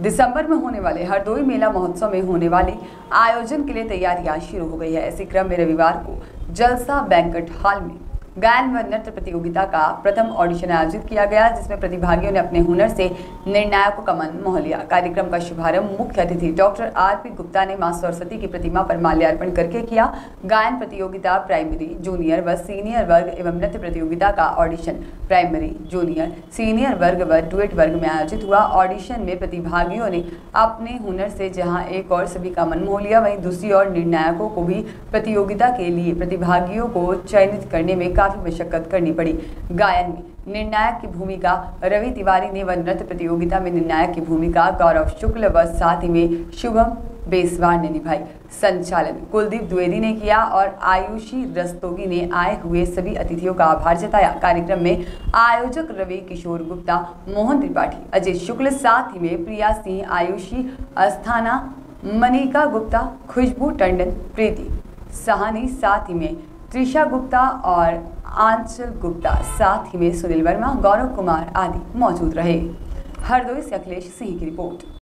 दिसंबर में होने वाले हरदोई मेला महोत्सव में होने वाले आयोजन के लिए तैयारियां शुरू हो गई है। इसी क्रम में रविवार को जलसा बैंक्वेट हॉल में गायन व नृत्य प्रतियोगिता का प्रथम ऑडिशन आयोजित किया गया, जिसमें प्रतिभागियों ने अपने हुनर से निर्णायकों का मन मोह लिया। कार्यक्रम का शुभारंभ मुख्य अतिथि डॉक्टर आर.पी. गुप्ता ने मां सरस्वती की प्रतिमा पर माल्यार्पण करके किया। गायन प्रतियोगिता प्राइमरी, जूनियर व सीनियर वर्ग एवं नृत्य प्रतियोगिता का ऑडिशन प्राइमरी, जूनियर, सीनियर वर्ग व डुएट वर्ग में आयोजित हुआ। ऑडिशन में प्रतिभागियों ने अपने हुनर से जहां एक और सभी का मन मोह लिया, वहीं दूसरी ओर निर्णायकों को भी प्रतियोगिता के लिए प्रतिभागियों को चयनित करने में काफी मशक्कत करनी पड़ी। गायन में निर्णायक की भूमिका रवि तिवारी ने व नृत्य प्रतियोगिता में निर्णायक की भूमिका गौरव शुक्ल व साथ ही में शुभम बेसवार ने निभाई। संचालन कुलदीप द्विवेदी ने किया और आयुषी रस्तोगी ने आए हुए सभी अतिथियों का आभार जताया। कार्यक्रम में आयोजक रवि किशोर गुप्ता, मोहन त्रिपाठी, अजय शुक्ल, साथ ही में प्रिया सिंह, आयुषी अस्थाना, मनिका गुप्ता, खुशबू टंडन, प्रीति सहानी, साथ ही में त्रिशा गुप्ता और आंचल गुप्ता, साथ ही में सुनील वर्मा, गौरव कुमार आदि मौजूद रहे। हरदोई से अखिलेश सिंह की रिपोर्ट।